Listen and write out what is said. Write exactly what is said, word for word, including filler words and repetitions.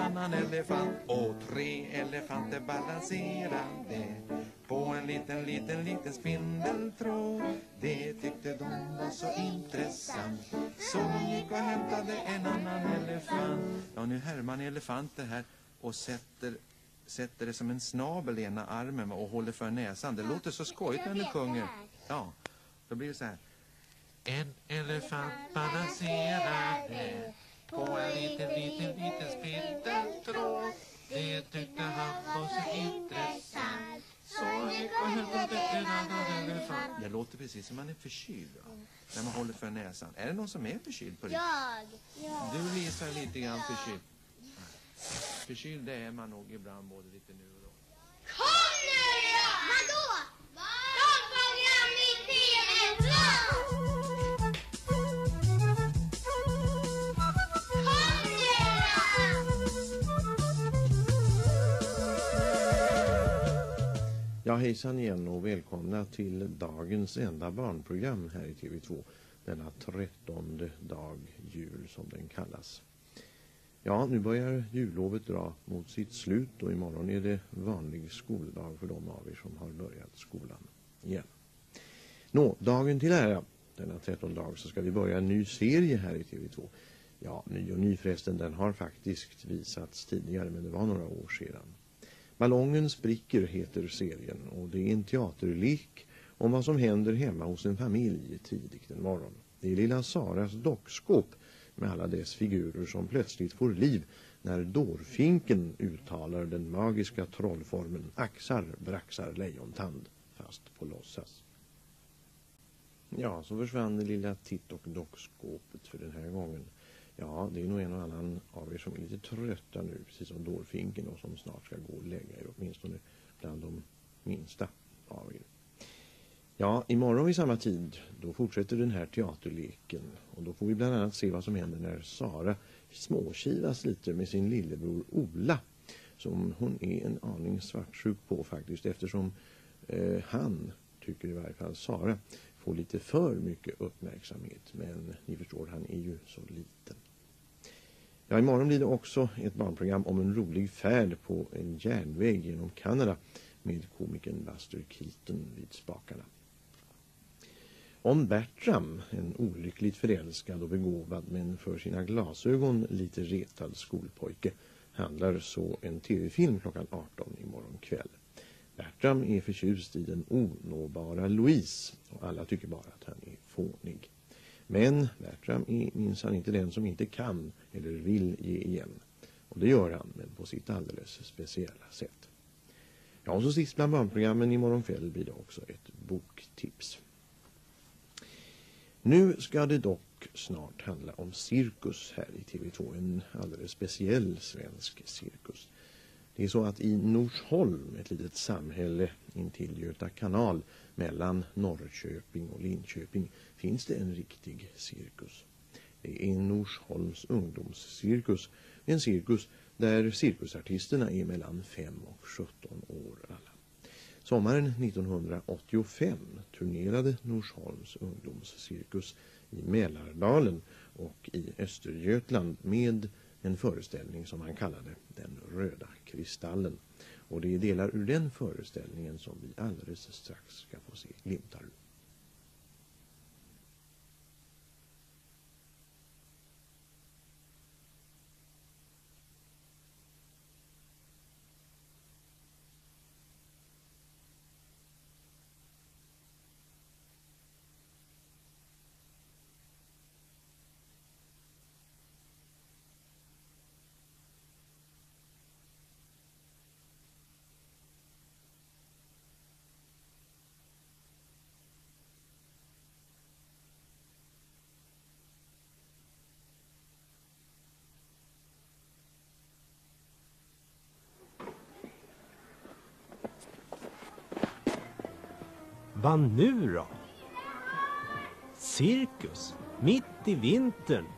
annan elefant. Och tre elefanter balanserade på en liten, liten, liten spindeltråd. Det tyckte de var så intressant, så de gick och hämtade en annan elefant. Ja, nu härmar ni elefanter här och sätter, sätter det som en snabel i ena armen och håller för näsan. Det låter så skojigt när ni sjunger. Ja, då blir det så här. En elefant balanserade på en liten, liten, liten spindeltråd. Det tyckte han var så intressant, så gick och hämtade en annan elefant. Det låter precis som man är förkyld, va? När man håller för näsan. Är det någon som är förkyld på det? Jag. Ja. Du visar lite grann förkyld. Förkyld, det är man nog ibland både lite nu och då. Kom nu då! Vadå? Radioprogram i T V två! Ja, hejsan igen och välkomna till dagens enda barnprogram här i T V två. Denna trettonde dag jul som den kallas. Ja, nu börjar jullovet dra mot sitt slut och imorgon är det vanlig skoldag för de av er som har börjat skolan igen. Nå, dagen till ära, denna trettonde dag, så ska vi börja en ny serie här i T V två. Ja, ny och ny förresten, den har faktiskt visats tidigare, men det var några år sedan. Ballongen spricker heter serien och det är en teaterlek om vad som händer hemma hos en familj tidigt en morgon. Det är lilla Saras dockskåp med alla dess figurer som plötsligt får liv när dårfinken uttalar den magiska trollformen axar, braxar, lejontand fast på låtsas. Ja, så försvann det lilla titt- och dockskåpet för den här gången. Ja, det är nog en och annan av er som är lite trötta nu, precis som dårfinken, och som snart ska gå och lägga er, åtminstone bland de minsta av er. Ja, imorgon vid samma tid, då fortsätter den här teaterleken, och då får vi bland annat se vad som händer när Sara småkivas lite med sin lillebror Ola, som hon är en aning svartsjuk på faktiskt, eftersom eh, han, tycker i varje fall Sara, får lite för mycket uppmärksamhet, men ni förstår, han är ju så liten. Ja, imorgon blir det också ett barnprogram om en rolig färd på en järnväg genom Kanada med komikern Buster Keaton vid spakarna. Om Bertram, en olyckligt förälskad och begåvad men för sina glasögon lite retad skolpojke, handlar så en tv-film klockan arton imorgon kväll. Bertram är förtjust i den onåbara Louise och alla tycker bara att han är fånig. Men Bertram är minsann inte den som inte kan eller vill ge igen. Och det gör han, men på sitt alldeles speciella sätt. Ja, och så sist bland barnprogrammen imorgon kväll blir det också ett boktips. Nu ska det dock snart handla om cirkus här i T V två, en alldeles speciell svensk cirkus. Det är så att i Norsholm, ett litet samhälle intill Göta kanal mellan Norrköping och Linköping, finns det en riktig cirkus. Det är Norsholms ungdomscirkus, en cirkus där cirkusartisterna är mellan fem och sjutton år alla. Sommaren nittonhundraåttiofem turnerade Norsholms ungdomscirkus i Mälardalen och i Östergötland med en föreställning som han kallade Den röda kristallen. Och det är delar ur den föreställningen som vi alldeles strax ska få se glimtar ur. Vad nu då? Cirkus? Mitt i vintern?